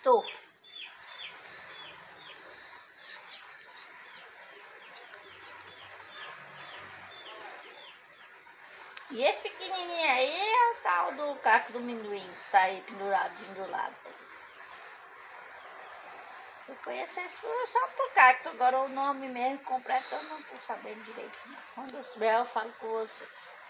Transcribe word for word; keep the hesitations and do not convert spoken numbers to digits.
cacto. E esse pequenininho aí é o tal do caco do amendoim, que tá aí penduradinho do lado. Eu conheço esse só por cacto, agora o nome mesmo completo eu não tô sabendo direito não. Quando eu souber eu falo com vocês.